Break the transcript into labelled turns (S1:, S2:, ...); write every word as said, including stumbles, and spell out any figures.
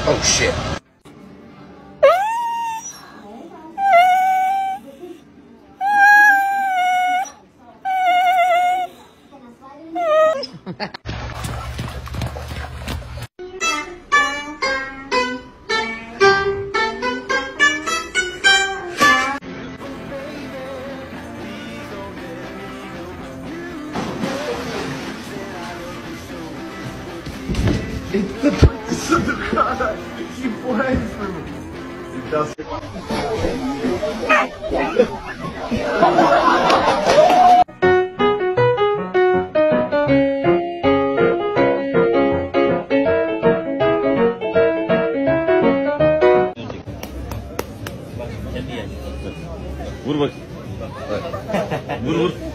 S1: Oh shit.
S2: It's the purpose of the product. He flies for me. It does.
S3: Vur bak. Vur vur.